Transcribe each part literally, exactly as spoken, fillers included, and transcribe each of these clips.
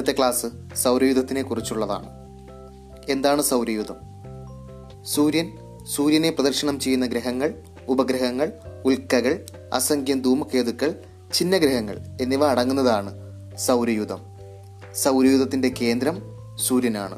ഇന്നത്തെ ക്ലാസ് സൗരയൂഥത്തിനെ കുറിച്ചുള്ളതാണ്. എന്താണ് സൗരയൂഥം? സൂര്യൻ, സൂര്യനെ പ്രദക്ഷിണം ചെയ്യുന്ന ഗ്രഹങ്ങൾ, ഉപഗ്രഹങ്ങൾ, ഉൽക്കകൾ, അസംഖ്യം ധൂമകേതുക്കൾ, ഛിന്നഗ്രഹങ്ങൾ എന്നിവ അടങ്ങുന്നതാണ് സൗരയൂഥം. സൗരയൂഥത്തിന്റെ കേന്ദ്രം സൂര്യനാണ്.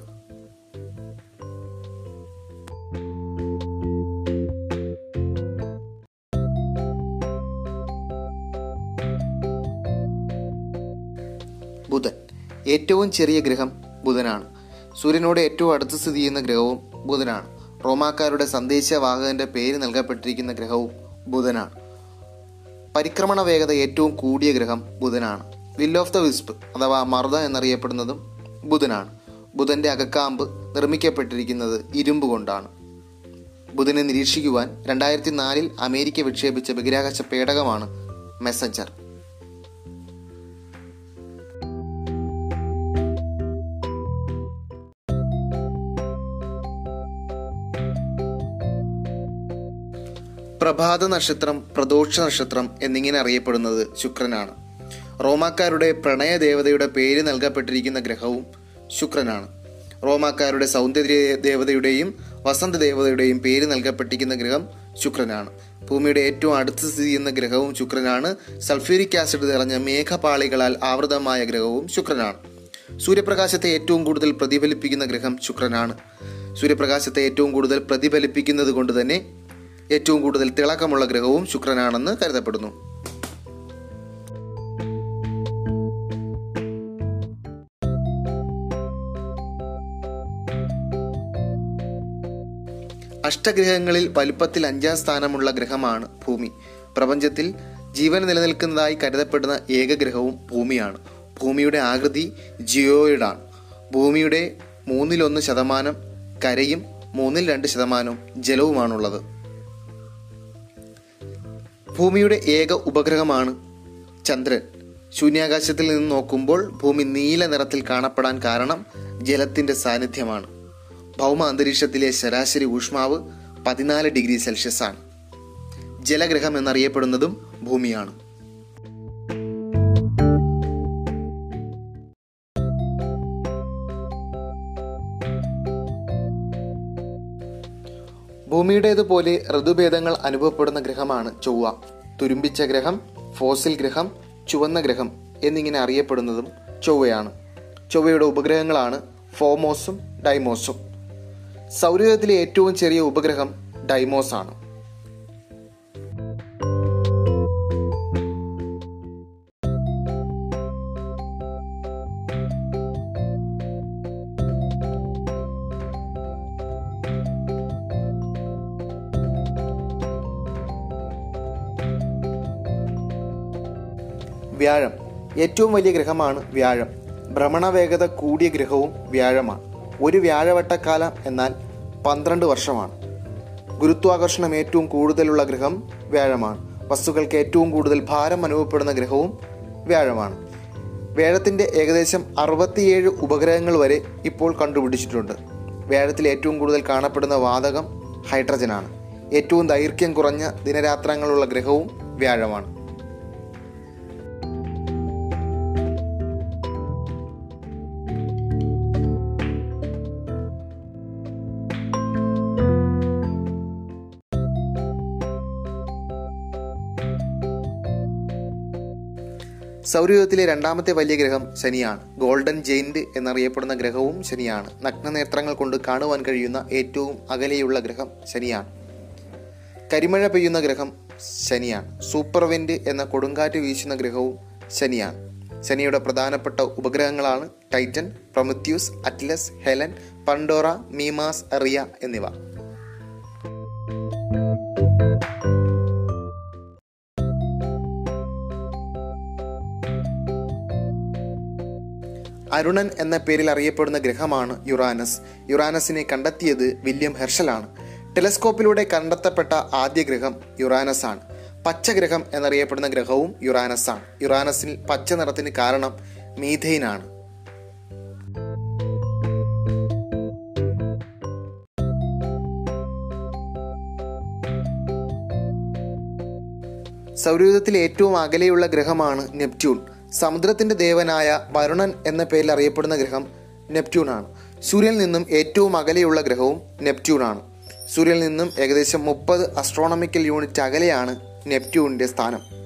ബുധൻ ഏറ്റവും ചെറിയ ഗ്രഹം ബുധനാണ്. സൂര്യനോട് ഏറ്റവും അടുത്ത് സ്ഥിതി ചെയ്യുന്ന ഗ്രഹവും ബുധനാണ്. റോമാക്കാരുടെ സന്ദേശവാഹകന്റെ പേര് നൽകപ്പെട്ടിരിക്കുന്ന ഗ്രഹവും ബുധനാണ്. പരിക്രമണ വേഗത ഏറ്റവും കൂടിയ ഗ്രഹം ബുധനാണ്. വിൽ ഓഫ് ദ വിസ്പ് അഥവാ മർദ എന്നറിയപ്പെടുന്നതും ബുധനാണ്. ബുധന്റെ അകക്കാമ്പ് നിർമ്മിക്കപ്പെട്ടിരിക്കുന്നത് ഇരുമ്പ് കൊണ്ടാണ്. ബുധനെ നിരീക്ഷിക്കുവാൻ രണ്ടായിരത്തി നാലിൽ അമേരിക്ക വിക്ഷേപിച്ച ബഹിരാകാശ പേടകമാണ് മെസ്സഞ്ചർ. പ്രഭാത നക്ഷത്രം, പ്രദോഷ നക്ഷത്രം എന്നിങ്ങനെ അറിയപ്പെടുന്നത് ശുക്രനാണ്. റോമാക്കാരുടെ പ്രണയ ദേവതയുടെ പേര് നൽകപ്പെട്ടിരിക്കുന്ന ഗ്രഹവും ശുക്രനാണ്. റോമാക്കാരുടെ സൗന്ദര്യ ദേവതയുടെയും വസന്ത ദേവതയുടെയും പേര് നൽകപ്പെട്ടിരിക്കുന്ന ഗ്രഹം ശുക്രനാണ്. ഭൂമിയുടെ ഏറ്റവും അടുത്ത് സ്ഥിതി ചെയ്യുന്ന ഗ്രഹവും ശുക്രനാണ്. സൾഫ്യൂരിക് ആസിഡ് നിറഞ്ഞ മേഘപാളികളാൽ ആവൃതമായ ഗ്രഹവും ശുക്രനാണ്. സൂര്യപ്രകാശത്തെ ഏറ്റവും കൂടുതൽ പ്രതിഫലിപ്പിക്കുന്ന ഗ്രഹം ശുക്രനാണ്. സൂര്യപ്രകാശത്തെ ഏറ്റവും കൂടുതൽ പ്രതിഫലിപ്പിക്കുന്നത് കൊണ്ട് തന്നെ ഏറ്റവും കൂടുതൽ തിളക്കമുള്ള ഗ്രഹവും ശുക്രനാണെന്ന് കരുതപ്പെടുന്നു. അഷ്ടഗ്രഹങ്ങളിൽ വലുപ്പത്തിൽ അഞ്ചാം സ്ഥാനമുള്ള ഗ്രഹമാണ് ഭൂമി. പ്രപഞ്ചത്തിൽ ജീവൻ നിലനിൽക്കുന്നതായി കരുതപ്പെടുന്ന ഏക ഗ്രഹവും ഭൂമിയാണ്. ഭൂമിയുടെ ആകൃതി ജിയോയിഡാണ്. ഭൂമിയുടെ മൂന്നിലൊന്ന് ശതമാനം കരയും മൂന്നിൽ രണ്ട് ശതമാനവും ജലവുമാണുള്ളത്. ഭൂമിയുടെ ഏക ഉപഗ്രഹമാണ് ചന്ദ്രൻ. ശൂന്യാകാശത്തിൽ നിന്ന് നോക്കുമ്പോൾ ഭൂമി നീല നിറത്തിൽ കാണപ്പെടാൻ കാരണം ജലത്തിന്റെ സാന്നിധ്യമാണ്. ഭൗമ അന്തരീക്ഷത്തിലെ ശരാശരി ഊഷ്മാവ് പതിനാല് ഡിഗ്രി സെൽഷ്യസ് ആണ്. ജലഗ്രഹം എന്നറിയപ്പെടുന്നതും ഭൂമിയാണ്. ഭൂമിയുടേതുപോലെ ഋതുഭേദങ്ങൾ അനുഭവപ്പെടുന്ന ഗ്രഹമാണ് ചൊവ്വ. തുരുമ്പിച്ച ഗ്രഹം, ഫോസിൽ ഗ്രഹം, ചുവന്ന ഗ്രഹം എന്നിങ്ങനെ അറിയപ്പെടുന്നതും ചൊവ്വയാണ്. ചൊവ്വയുടെ ഉപഗ്രഹങ്ങളാണ് ഫോമോസും ഡൈമോസും. സൗരയൂഥത്തിലെ ഏറ്റവും ചെറിയ ഉപഗ്രഹം ഡൈമോസ് ആണ്. വ്യാഴം ഏറ്റവും വലിയ ഗ്രഹമാണ് വ്യാഴം. ഭ്രമണവേഗത കൂടിയ ഗ്രഹവും വ്യാഴമാണ്. ഒരു വ്യാഴവട്ടക്കാലം എന്നാൽ പന്ത്രണ്ട് വർഷമാണ്. ഗുരുത്വാകർഷണം ഏറ്റവും കൂടുതലുള്ള ഗ്രഹം വ്യാഴമാണ്. വസ്തുക്കൾക്ക് ഏറ്റവും കൂടുതൽ ഭാരം അനുഭവപ്പെടുന്ന ഗ്രഹവും വ്യാഴമാണ്. വ്യാഴത്തിൻ്റെ ഏകദേശം അറുപത്തിയേഴ് ഉപഗ്രഹങ്ങൾ വരെ ഇപ്പോൾ കണ്ടുപിടിച്ചിട്ടുണ്ട്. വ്യാഴത്തിൽ ഏറ്റവും കൂടുതൽ കാണപ്പെടുന്ന വാതകം ഹൈഡ്രജനാണ്. ഏറ്റവും ദൈർഘ്യം കുറഞ്ഞ ദിനരാത്രങ്ങളുള്ള ഗ്രഹവും വ്യാഴമാണ്. സൗരയൂഥത്തിലെ രണ്ടാമത്തെ വലിയ ഗ്രഹം ശനിയാണ്. ഗോൾഡൻ ജെയിന്റ് എന്നറിയപ്പെടുന്ന ഗ്രഹവും ശനിയാണ്. നഗ്നനേത്രങ്ങൾ കൊണ്ട് കാണുവാൻ കഴിയുന്ന ഏറ്റവും അകലെയുള്ള ഗ്രഹം ശനിയാണ്. കരിമഴ പെയ്യുന്ന ഗ്രഹം ശനിയാണ്. സൂപ്പർ വെന്റ് എന്ന കൊടുങ്കാറ്റ് വീശുന്ന ഗ്രഹവും ശനിയാണ്. ശനിയുടെ പ്രധാനപ്പെട്ട ഉപഗ്രഹങ്ങളാണ് Titan, Prometheus, Atlas, Helene, Pandora, Mimas, Rhea എന്നിവ. അരുണൻ എന്ന പേരിൽ അറിയപ്പെടുന്ന ഗ്രഹമാണ് യുറാനസ്. യുറാനസിനെ കണ്ടെത്തിയത് വില്യം ഹെർഷലാണ്. ടെലസ്കോപ്പിലൂടെ കണ്ടെത്തപ്പെട്ട ആദ്യ ഗ്രഹം യുറാനസ് ആണ്. പച്ചഗ്രഹം എന്നറിയപ്പെടുന്ന ഗ്രഹവും യുറാനസ് ആണ്. യുറാനസിൽ പച്ച നിറത്തിന് കാരണം മീഥെയ്ൻ ആണ്. സൗരയൂഥത്തിലെ ഏറ്റവും അകലെയുള്ള ഗ്രഹമാണ് നെപ്റ്റ്യൂൺ. സമുദ്രത്തിൻ്റെ ദേവനായ വരുണൻ എന്ന പേരിൽ അറിയപ്പെടുന്ന ഗ്രഹം നെപ്റ്റ്യൂണാണ്. സൂര്യനിൽ നിന്നും ഏറ്റവും അകലെയുള്ള ഗ്രഹവും നെപ്റ്റ്യൂണാണ്. സൂര്യനിൽ നിന്നും ഏകദേശം മുപ്പത് അസ്ട്രോണമിക്കൽ യൂണിറ്റ് അകലെയാണ് നെപ്റ്റ്യൂണിൻ്റെ സ്ഥാനം.